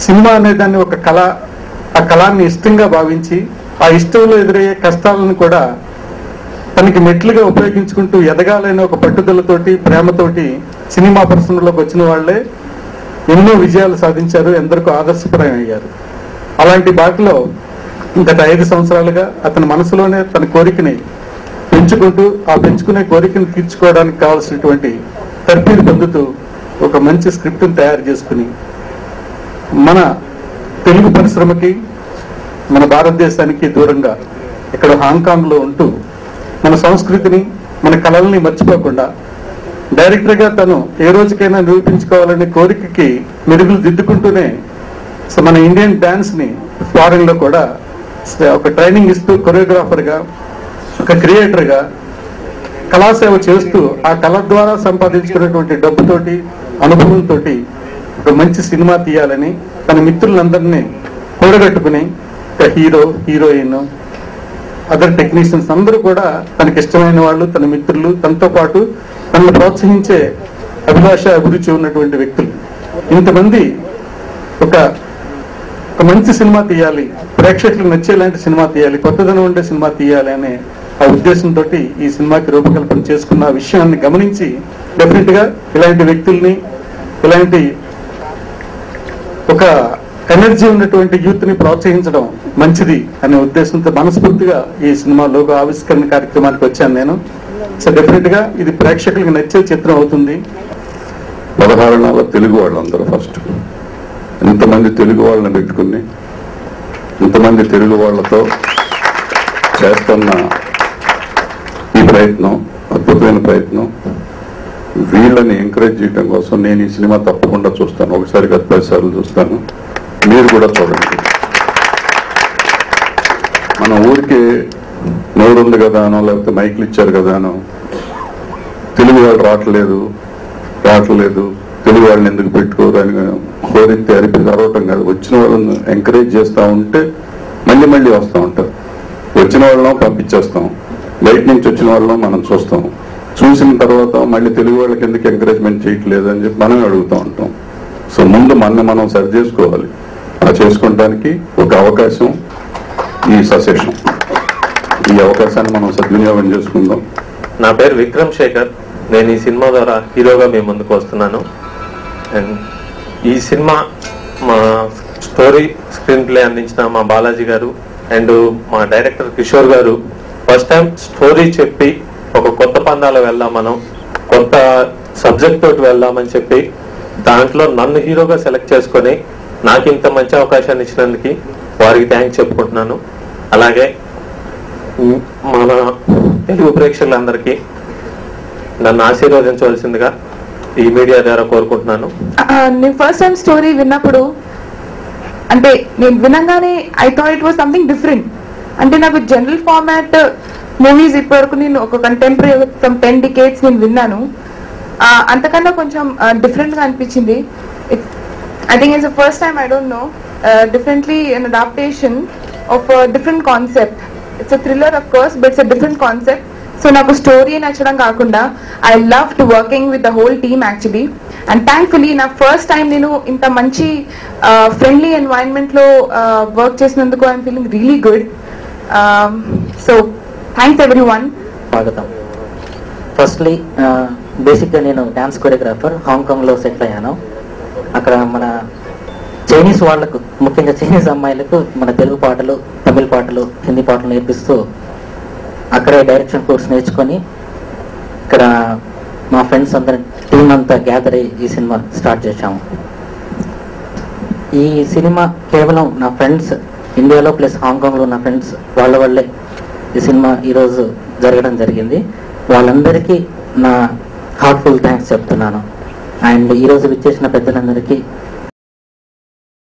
Cinema అనే దాన్ని ఒక కళ, ఆ కళాన్ని ఇష్టంగా భావించి ఆ ఇష్టంలో ఎదురయ్యే కష్టాలను కూడా తనకి మెట్లుగా ఉపయోగించుకుంటూ ఎదగాలనే ఒక పట్టుదలతోటి, ప్రేమతోటి సినిమా పరిశ్రమలోకి వచ్చిన వాళ్లే ఎన్నో విజయాలు సాధించారు, ఎందరికో ఆదర్శప్రాయం అయ్యారు. అలాంటి బాటలో గత 5 సంవత్సరాలుగా అతని మనసులోనే తన కోరికని పెంచుకుంటూ, ఆ పెంచుకునే కోరికను తీర్చుకోవడానికి కావాల్సినటువంటి తర్ఫీదు పొందుతూ ఒక మంచి స్క్రిప్ట్ని తయారు చేసుకుని మన తెలుగు పరిశ్రమకి, మన భారతదేశానికి దూరంగా ఇక్కడ హాంకాంగ్లో ఉంటూ మన సంస్కృతిని, మన కళల్ని మర్చిపోకుండా డైరెక్టర్గా తను ఏ రోజుకైనా నిరూపించుకోవాలనే కోరికకి మెరుగులు దిద్దుకుంటూనే మన ఇండియన్ డాన్స్ని ఫారెన్లో కూడా ఒక ట్రైనింగ్ ఇస్తూ, కొరియోగ్రాఫర్గా, ఒక క్రియేటర్గా కళాసేవ చేస్తూ ఆ కళ ద్వారా సంపాదించుకున్నటువంటి డబ్బుతోటి, అనుభవంతో ఒక మంచి సినిమా తీయాలని తన మిత్రులందరినీ కూడగట్టుకుని హీరో, హీరోయిన్, అదర్ టెక్నీషియన్స్ అందరూ కూడా తనకి ఇష్టమైన వాళ్ళు, తన మిత్రులు, తనతో పాటు తనను ప్రోత్సహించే అభిలాష, అభిరుచి ఉన్నటువంటి వ్యక్తులు ఇంతమంది ఒక మంచి సినిమా తీయాలి, ప్రేక్షకులకు నచ్చేలాంటి సినిమా తీయాలి, కొత్తదనం ఉండే సినిమా తీయాలి అనే ఆ ఉద్దేశంతో ఈ సినిమాకి రూపకల్పన చేసుకున్న విషయాన్ని గమనించి డెఫినెట్ గా ఇలాంటి వ్యక్తుల్ని, ఇలాంటి ఒక ఎనర్జీ ఉన్నటువంటి యూత్ ని ప్రోత్సహించడం మంచిది అనే ఉద్దేశంతో మనస్ఫూర్తిగా ఈ సినిమా లోగో ఆవిష్కరణ కార్యక్రమానికి వచ్చాను నేను. సో డెఫినెట్ గా ఇది ప్రేక్షకులకు నచ్చే చిత్రం అవుతుంది. 16 నెలల తెలుగు వాళ్ళందరూ ఫస్ట్ ఇంతమంది తెలుగు వాళ్ళని పెట్టుకుని, ఇంతమంది తెలుగు వాళ్ళతో చేస్తున్న ఈ ప్రయత్నం, అద్భుతమైన ప్రయత్నం, వీళ్ళని ఎంకరేజ్ చేయడం కోసం నేను ఈ సినిమా తప్పకుండా చూస్తాను. ఒకసారి 10 సార్లు చూస్తాను, మీరు కూడా చూడండి. మన ఊరికి నోరు ఉంది కదా అనో, లేకపోతే మైకులు ఇచ్చారు కదా అనో, తెలుగు వాళ్ళు రావట్లేదు తెలుగు వాళ్ళని ఎందుకు పెట్టుకోరు అని కోరితే అరిపి అరవటం కాదు. వచ్చిన వాళ్ళని ఎంకరేజ్ చేస్తూ ఉంటే మళ్ళీ వస్తూ ఉంటారు. వచ్చిన వాళ్ళను పంపించేస్తాం, బయట నుంచి వచ్చిన వాళ్ళను మనం చూస్తాం. చూసిన తర్వాత మళ్ళీ తెలుగు వాళ్ళకి ఎందుకు ఎంకరేజ్మెంట్ చేయట్లేదు అని చెప్పి మనమే అడుగుతూ ఉంటాం. సో ముందు మనం సరి చేసుకోవాలి. ఆ చేసుకోవడానికి ఒక అవకాశం ఈ సశేషం. ఈ అవకాశాన్ని మనం సద్వినియోగం చేసుకుందాం. నా పేరు విక్రమ్ శేఖర్. నేను ఈ సినిమా ద్వారా హీరోగా మీ ముందుకు వస్తున్నాను. అండ్ ఈ సినిమా మా స్టోరీ, స్క్రీన్ ప్లే అందించిన మా బాలాజీ గారు అండ్ మా డైరెక్టర్ కిషోర్ గారు ఫస్ట్ టైం స్టోరీ చెప్పి ఒక కొత్త పందాలో వెళ్దాం, మనం కొత్త సబ్జెక్ట్ తోటి వెళ్దామని చెప్పి దాంట్లో నన్ను హీరోగా సెలెక్ట్ చేసుకొని నాకు ఇంత మంచి అవకాశాన్ని ఇచ్చినందుకు వారికి థ్యాంక్స్ చెప్పుకుంటున్నాను. అలాగే మన తెలుగు ప్రేక్షకులందరికీ నన్ను ఆశీర్వదించవలసిందిగా ఈ మీడియా ద్వారా కోరుకుంటున్నాను. నేను ఫస్ట్ టైం స్టోరీ విన్నప్పుడు, అంటే నేను వినగానే I thought it was something different. అంటే నాకు జనరల్ ఫార్మాట్ మూవీస్ ఇప్పటివరకు నేను ఒక కంటెంపరీ 10 డికేట్స్ నేను విన్నాను. అంతకన్నా కొంచెం డిఫరెంట్ గా అనిపించింది. I think it's the first time, I don't know, differently an adaptation of a different concept. It's a thriller of course, but it's a different concept. So naku story nachadam kaakunda I loved working with the whole team actually, and thankfully na first time nenu inta manchi friendly environment lo work chesinanduku I am feeling really good. So thanks everyone. Swagatam. Firstly basically nenu dance choreographer Hong Kong lo settle ayyanu. అక్కడ మన Chinese వాళ్ళకు, ముఖ్యంగా Chinese అమ్మాయిలకు మన తెలుగు పాటలు, తమిళ పాటలు, హిందీ పాటలు నేర్పిస్తూ అక్కడే డైరెక్షన్ కోర్స్ నేర్చుకొని ఇక్కడ మా ఫ్రెండ్స్ అందరి టీం అంతా గ్యాదర్ అయ్యి ఈ సినిమా స్టార్ట్ చేశాము. ఈ సినిమా కేవలం నా ఫ్రెండ్స్ ఇండియాలో ప్లస్ హాంకాంగ్లో ఉన్న ఫ్రెండ్స్ వాళ్ళ వల్లే ఈ సినిమా ఈరోజు జరగడం జరిగింది. వాళ్ళందరికీ నా హార్ట్ఫుల్ థ్యాంక్స్ చెప్తున్నాను. అండ్ ఈరోజు విచ్చేసిన పెద్దలందరికీ